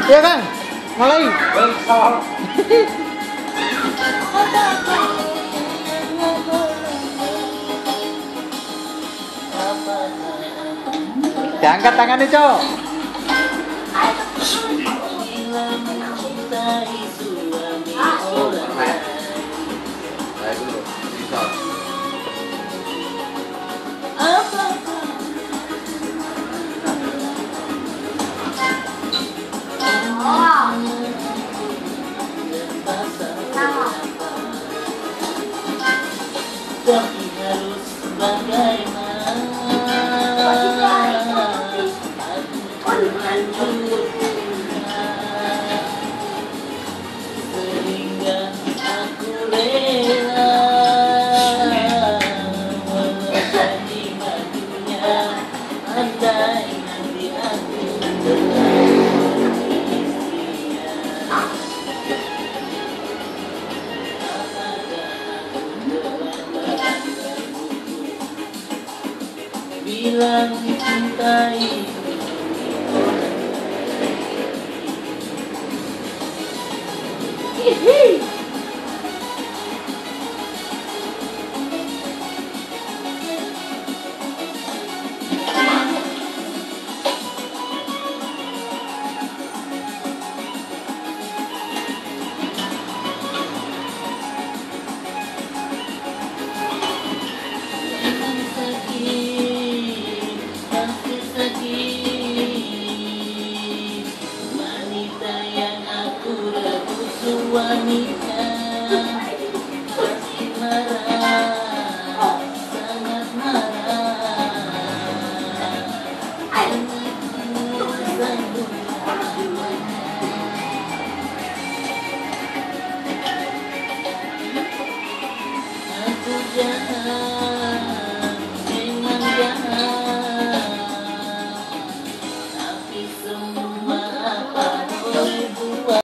Iya Kang, mulai. Diangkat tangannya, Cok. Tapi harus bagaimana aku hancur sehingga aku rela walau jadi majunya andai nanti aku bilang cintai wanita